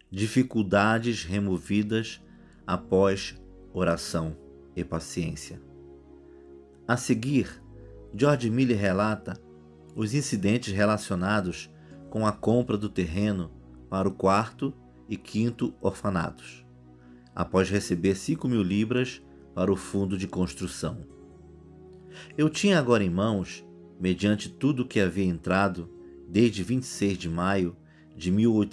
dificuldades removidas após oração e paciência. A seguir, George Miller relata os incidentes relacionados com a compra do terreno para o quarto e quinto orfanatos, após receber 5.000 libras para o fundo de construção. Eu tinha agora em mãos, mediante tudo que havia entrado desde 26 de maio de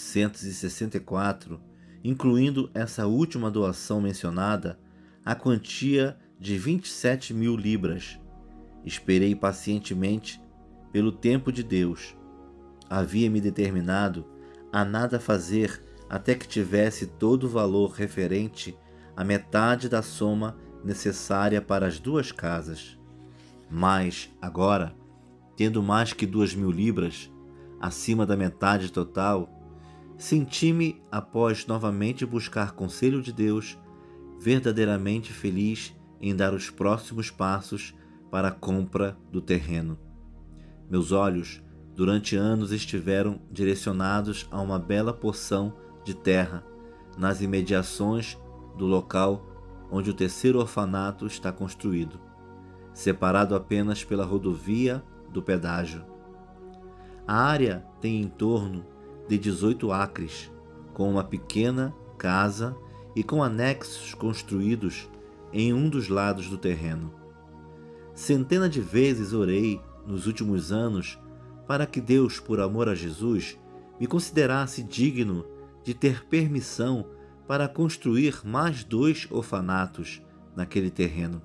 1864, incluindo essa última doação mencionada, a quantia de 27.000 libras. Esperei pacientemente pelo tempo de Deus. Havia-me determinado a nada fazer até que tivesse todo o valor referente à metade da soma necessária para as 2 casas. Mas, agora, tendo mais que 2.000 libras, acima da metade total, senti-me, após novamente buscar conselho de Deus, verdadeiramente feliz em dar os próximos passos para a compra do terreno. Meus olhos, durante anos, estiveram direcionados a uma bela porção de terra nas imediações do local onde o 3º orfanato está construído, separado apenas pela rodovia do pedágio. A área tem em torno de 18 acres, com uma pequena casa e com anexos construídos em um dos lados do terreno. Centenas de vezes orei nos últimos anos para que Deus, por amor a Jesus, me considerasse digno de ter permissão para construir mais 2 orfanatos naquele terreno.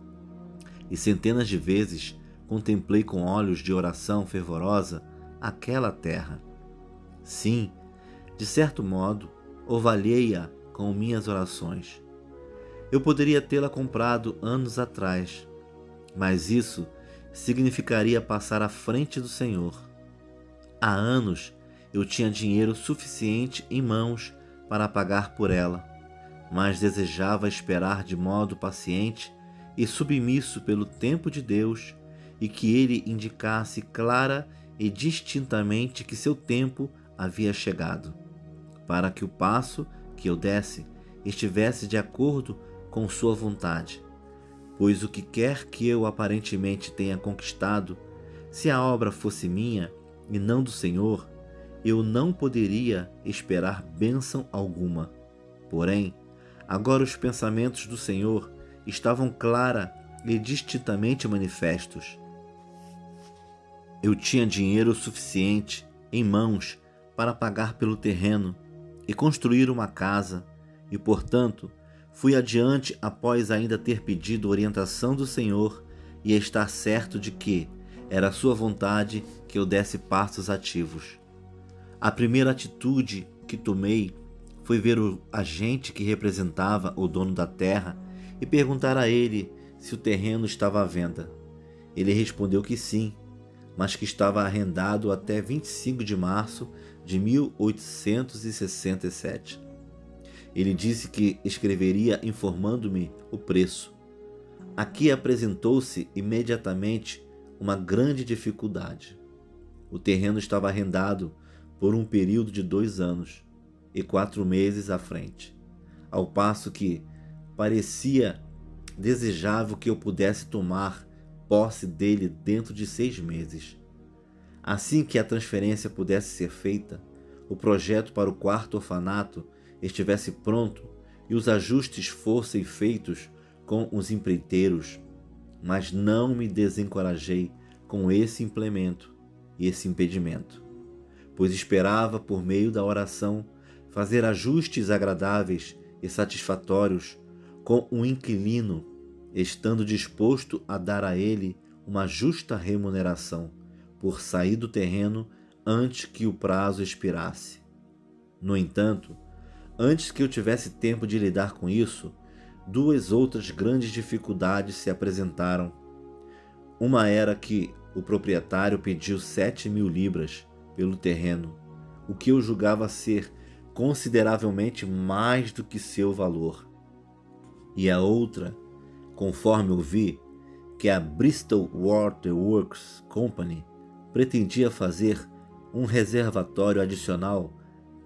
E centenas de vezes contemplei com olhos de oração fervorosa aquela terra. Sim, de certo modo, orvalhei-a com minhas orações. Eu poderia tê-la comprado anos atrás, mas isso significaria passar à frente do Senhor. Há anos eu tinha dinheiro suficiente em mãos para pagar por ela, mas desejava esperar de modo paciente e submisso pelo tempo de Deus e que Ele indicasse clara e distintamente que seu tempo havia chegado, para que o passo que eu desse estivesse de acordo com sua vontade. Pois o que quer que eu aparentemente tenha conquistado, se a obra fosse minha e não do Senhor, eu não poderia esperar bênção alguma. Porém, agora os pensamentos do Senhor estavam clara e distintamente manifestos. Eu tinha dinheiro suficiente em mãos para pagar pelo terreno e construir uma casa, e, portanto, fui adiante após ainda ter pedido orientação do Senhor e estar certo de que era sua vontade que eu desse passos ativos. A primeira atitude que tomei foi ver o agente que representava o dono da terra e perguntar a ele se o terreno estava à venda. Ele respondeu que sim, mas que estava arrendado até 25 de março de 1867. Ele disse que escreveria informando-me o preço. Aqui apresentou-se imediatamente uma grande dificuldade. O terreno estava arrendado por um período de 2 anos e 4 meses à frente, ao passo que parecia desejável que eu pudesse tomar posse dele dentro de 6 meses. Assim que a transferência pudesse ser feita, o projeto para o 4º orfanato estivesse pronto e os ajustes fossem feitos com os empreiteiros, mas não me desencorajei com esse implemento e esse impedimento, pois esperava, por meio da oração, fazer ajustes agradáveis e satisfatórios com o inquilino, estando disposto a dar a ele uma justa remuneração por sair do terreno antes que o prazo expirasse. No entanto, antes que eu tivesse tempo de lidar com isso, 2 outras grandes dificuldades se apresentaram. Uma era que o proprietário pediu 7.000 libras pelo terreno, o que eu julgava ser consideravelmente mais do que seu valor. E a outra, conforme eu vi, que a Bristol Water Works Company pretendia fazer um reservatório adicional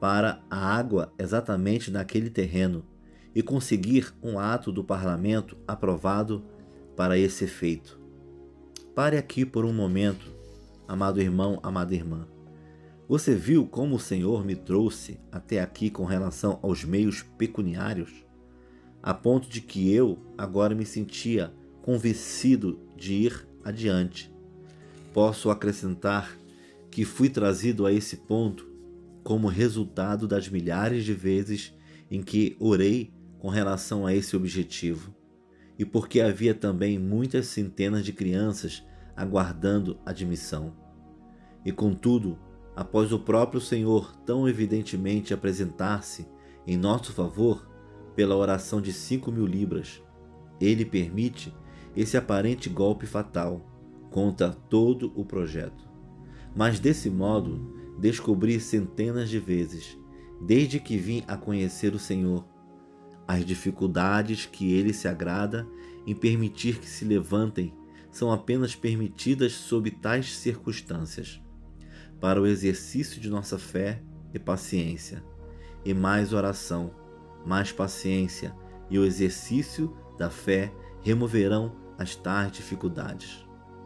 para a água exatamente naquele terreno e conseguir um ato do parlamento aprovado para esse efeito. Pare aqui por um momento, amado irmão, amada irmã. Você viu como o Senhor me trouxe até aqui com relação aos meios pecuniários? A ponto de que eu agora me sentia convencido de ir adiante. Posso acrescentar que fui trazido a esse ponto como resultado das milhares de vezes em que orei com relação a esse objetivo, e porque havia também muitas centenas de crianças aguardando admissão. E contudo, após o próprio Senhor tão evidentemente apresentar-se em nosso favor pela oração de 5.000 libras, Ele permite esse aparente golpe fatal contra todo o projeto. Mas desse modo, descobri centenas de vezes, desde que vim a conhecer o Senhor, as dificuldades que Ele se agrada em permitir que se levantem são apenas permitidas sob tais circunstâncias, para o exercício de nossa fé e paciência, e mais oração, mais paciência e o exercício da fé removerão as tais dificuldades.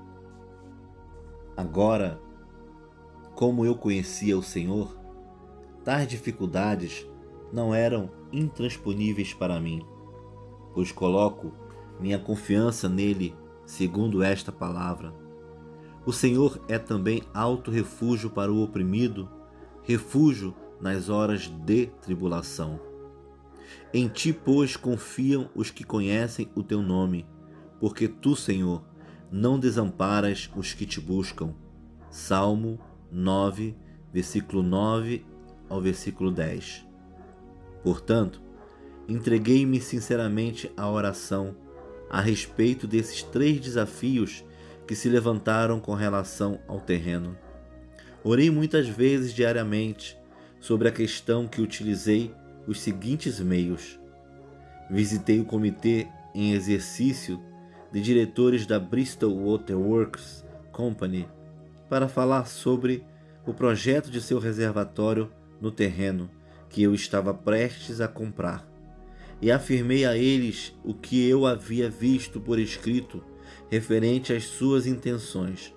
Agora, como eu conhecia o Senhor, tais dificuldades não eram intransponíveis para mim, pois coloco minha confiança nele, segundo esta palavra. O Senhor é também alto refúgio para o oprimido, refúgio nas horas de tribulação. Em ti, pois, confiam os que conhecem o teu nome, porque tu, Senhor, não desamparas os que te buscam. Salmo 9, versículo 9 ao versículo 10. Portanto, entreguei-me sinceramente à oração a respeito desses 3 desafios que se levantaram com relação ao terreno. Orei muitas vezes diariamente sobre a questão que utilizei os seguintes meios. Visitei o comitê em exercício de diretores da Bristol Water Works Company para falar sobre o projeto de seu reservatório no terreno que eu estava prestes a comprar, e afirmei a eles o que eu havia visto por escrito referente às suas intenções.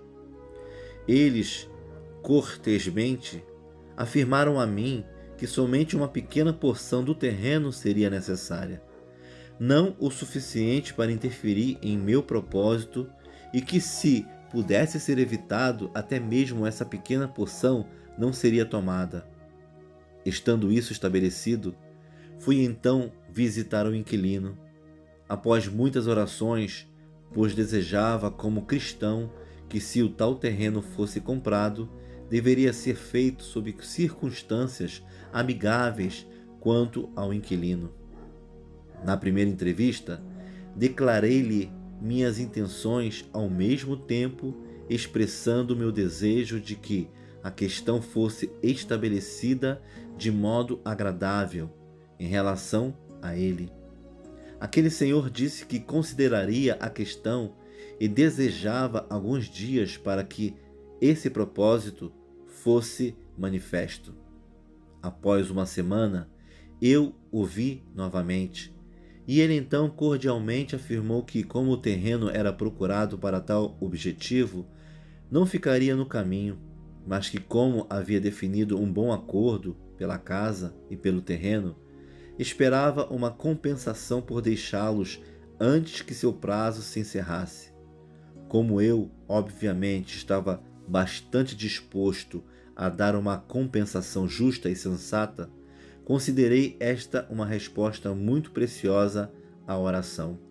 Eles, cortesmente, afirmaram a mim que somente uma pequena porção do terreno seria necessária, não o suficiente para interferir em meu propósito, e que, se pudesse ser evitado, até mesmo essa pequena porção não seria tomada. Estando isso estabelecido, fui então visitar o inquilino. Após muitas orações, pois desejava como cristão que, se o tal terreno fosse comprado, deveria ser feito sob circunstâncias amigáveis quanto ao inquilino. Na primeira entrevista, declarei-lhe minhas intenções, ao mesmo tempo expressando meu desejo de que a questão fosse estabelecida de modo agradável em relação a ele. Aquele senhor disse que consideraria a questão e desejava alguns dias para que esse propósito fosse manifesto. Após uma semana, eu o vi novamente, e ele então cordialmente afirmou que, como o terreno era procurado para tal objetivo, não ficaria no caminho, mas que, como havia definido um bom acordo pela casa e pelo terreno, esperava uma compensação por deixá-los antes que seu prazo se encerrasse. Como eu, obviamente, estava bastante disposto a dar uma compensação justa e sensata, considerei esta uma resposta muito preciosa à oração.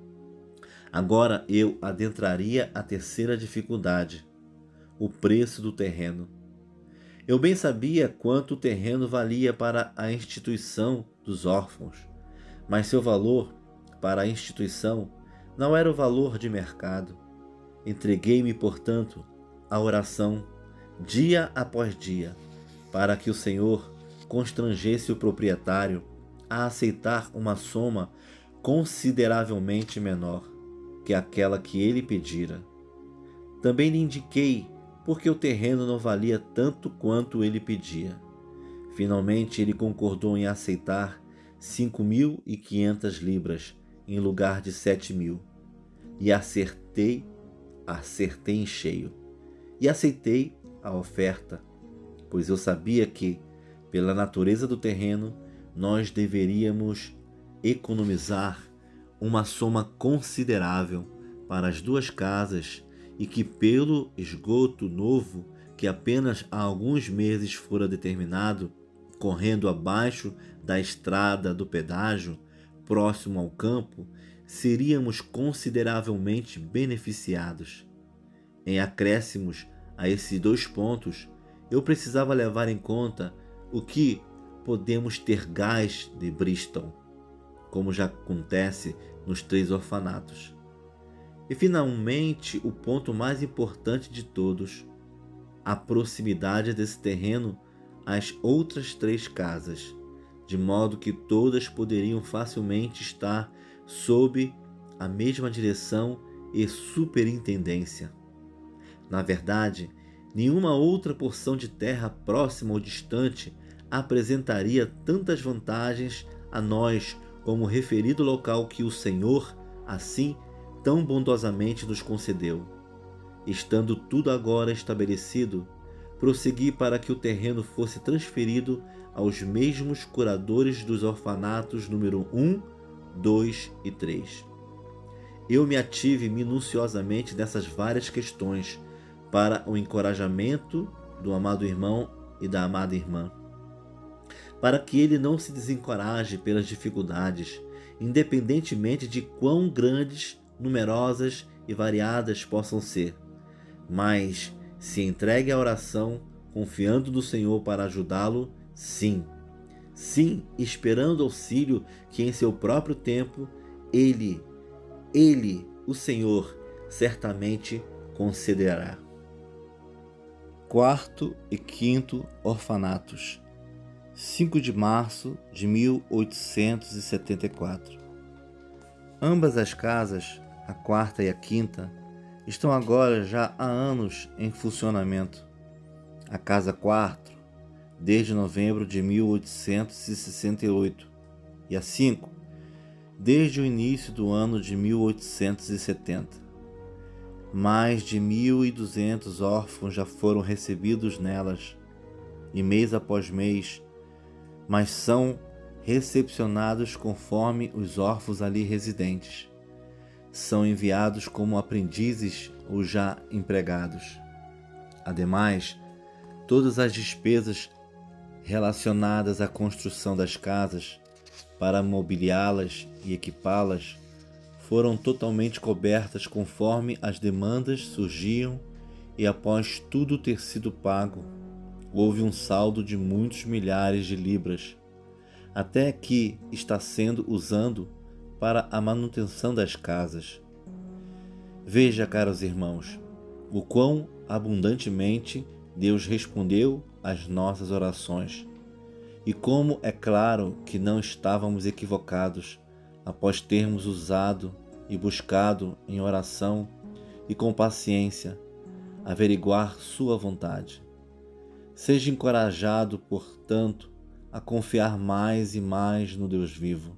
Agora eu adentraria a terceira dificuldade, o preço do terreno. Eu bem sabia quanto o terreno valia para a instituição dos órfãos, mas seu valor para a instituição não era o valor de mercado. Entreguei-me, portanto, à oração, dia após dia, para que o Senhor constrangesse o proprietário a aceitar uma soma consideravelmente menor que aquela que ele pedira. Também lhe indiquei porque o terreno não valia tanto quanto ele pedia. Finalmente ele concordou em aceitar 5.500 libras em lugar de 7.000. E acertei em cheio. E aceitei a oferta, pois eu sabia que, pela natureza do terreno, nós deveríamos economizar uma soma considerável para as duas casas e que, pelo esgoto novo que apenas há alguns meses fora determinado, correndo abaixo da estrada do pedágio, próximo ao campo, seríamos consideravelmente beneficiados. Em acréscimos a esses 2 pontos, eu precisava levar em conta o que podemos ter gás de Bristol, como já acontece nos 3 orfanatos. E finalmente, o ponto mais importante de todos, a proximidade desse terreno às outras 3 casas, de modo que todas poderiam facilmente estar sob a mesma direção e superintendência. Na verdade, nenhuma outra porção de terra próxima ou distante apresentaria tantas vantagens a nós como o referido local que o Senhor, assim, tão bondosamente nos concedeu. Estando tudo agora estabelecido, prossegui para que o terreno fosse transferido aos mesmos curadores dos orfanatos número 1, 2 e 3. Eu me ative minuciosamente nessas várias questões para o encorajamento do amado irmão e da amada irmã, para que ele não se desencoraje pelas dificuldades, independentemente de quão grandes, numerosas e variadas possam ser, mas se entregue à oração, confiando no Senhor para ajudá-lo, sim, esperando auxílio que em seu próprio tempo Ele, o Senhor, certamente concederá. 4º e 5º orfanatos, 5 de março de 1874. Ambas as casas, a 4ª e a 5ª, estão agora já há anos em funcionamento. A casa 4, desde novembro de 1868, e a 5, desde o início do ano de 1870. Mais de 1.200 órfãos já foram recebidos nelas, e mês após mês, mas são recepcionados conforme os órfãos ali residentes. São enviados como aprendizes ou já empregados. Ademais, todas as despesas relacionadas à construção das casas, para mobiliá-las e equipá-las, foram totalmente cobertas conforme as demandas surgiam, e após tudo ter sido pago, houve um saldo de muitos milhares de libras, até que está sendo usado para a manutenção das casas. Veja, caros irmãos, o quão abundantemente Deus respondeu às nossas orações, e como é claro que não estávamos equivocados após termos usado e buscado em oração e com paciência averiguar sua vontade. Seja encorajado, portanto, a confiar mais e mais no Deus vivo.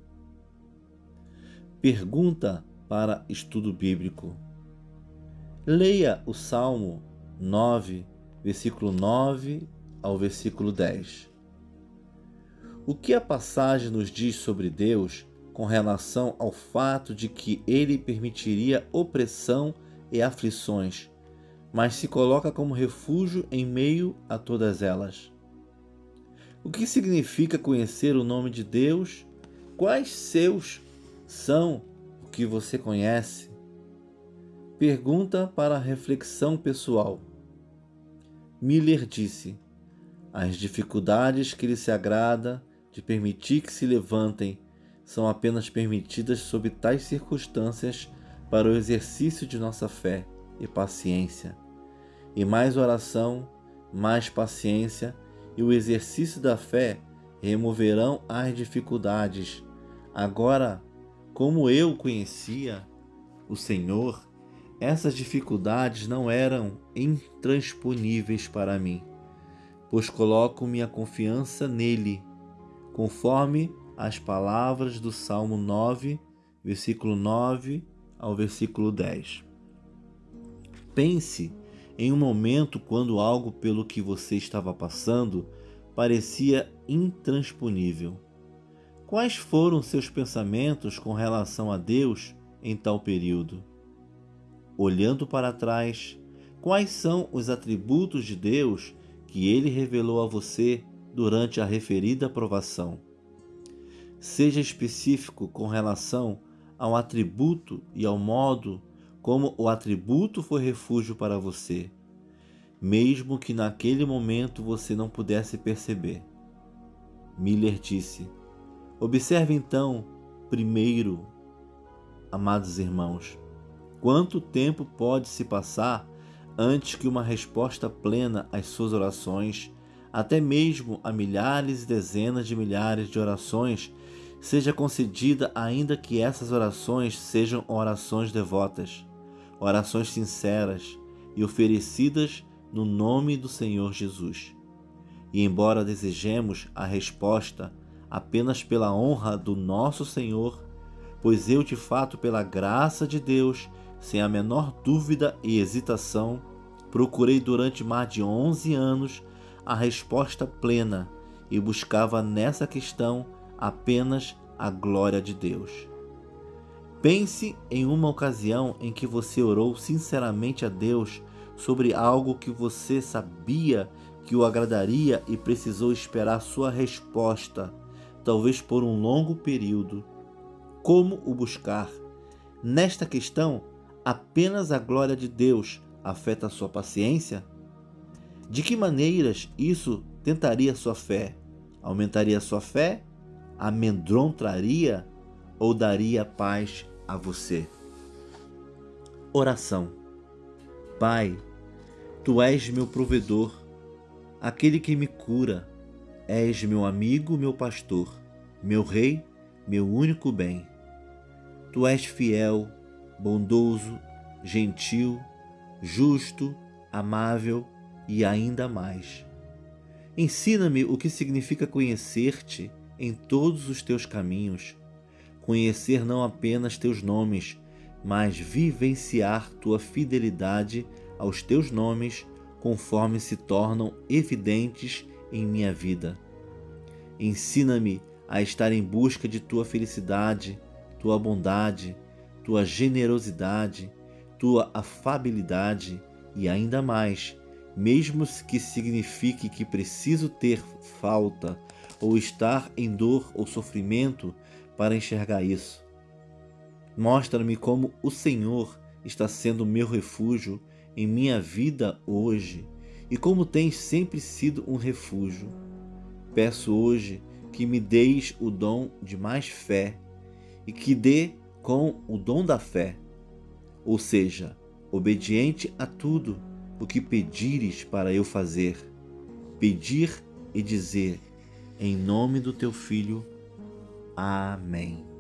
Pergunta para estudo bíblico. Leia o Salmo 9, versículo 9 ao versículo 10. O que a passagem nos diz sobre Deus com relação ao fato de que Ele permitiria opressão e aflições, mas se coloca como refúgio em meio a todas elas? O que significa conhecer o nome de Deus? Quais seus são o que você conhece? Pergunta para reflexão pessoal. Miller disse: as dificuldades que ele se agrada de permitir que se levantem são apenas permitidas sob tais circunstâncias para o exercício de nossa fé e paciência. E mais oração, mais paciência e o exercício da fé removerão as dificuldades. Agora, como eu conhecia o Senhor, essas dificuldades não eram intransponíveis para mim, pois coloco minha confiança nele, conforme as palavras do Salmo 9, versículo 9 ao versículo 10. Pense em um momento quando algo pelo que você estava passando parecia intransponível. Quais foram seus pensamentos com relação a Deus em tal período? Olhando para trás, quais são os atributos de Deus que Ele revelou a você durante a referida provação? Seja específico com relação ao atributo e ao modo como o atributo foi refúgio para você, mesmo que naquele momento você não pudesse perceber. Miller disse: observe então, primeiro, amados irmãos, quanto tempo pode se passar antes que uma resposta plena às suas orações, até mesmo a milhares e dezenas de milhares de orações, seja concedida, ainda que essas orações sejam orações devotas, orações sinceras e oferecidas no nome do Senhor Jesus. E embora desejemos a resposta apenas pela honra do nosso Senhor, pois eu de fato, pela graça de Deus, sem a menor dúvida e hesitação, procurei durante mais de 11 anos a resposta plena e buscava nessa questão apenas a glória de Deus. Pense em uma ocasião em que você orou sinceramente a Deus sobre algo que você sabia que o agradaria e precisou esperar sua resposta, talvez por um longo período. Como o buscar? Nesta questão, apenas a glória de Deus afeta a sua paciência? De que maneiras isso tentaria sua fé? Aumentaria sua fé? Amedrontaria ou daria paz a você? Oração. Pai, Tu és meu provedor, aquele que me cura. És meu amigo, meu pastor, meu rei, meu único bem. Tu és fiel, bondoso, gentil, justo, amável e ainda mais. Ensina-me o que significa conhecer-te em todos os teus caminhos, conhecer não apenas teus nomes, mas vivenciar tua fidelidade aos teus nomes conforme se tornam evidentes em minha vida. Ensina-me a estar em busca de tua felicidade, tua bondade, tua generosidade, tua afabilidade e ainda mais, mesmo que signifique que preciso ter falta ou estar em dor ou sofrimento para enxergar isso. Mostra-me como o Senhor está sendo meu refúgio em minha vida hoje e como tens sempre sido um refúgio. Peço hoje que me deis o dom de mais fé e que dê com o dom da fé, ou seja, obediente a tudo o que pedires para eu fazer, pedir e dizer, em nome do teu Filho. Amém.